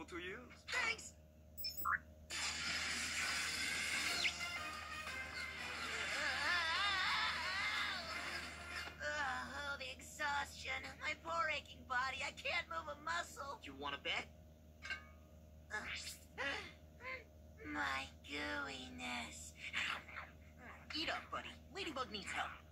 tool to use. Thanks! Oh, the exhaustion. My poor aching body. I can't move a muscle. You want to bet? My gooiness. Eat up, buddy. Ladybug needs help.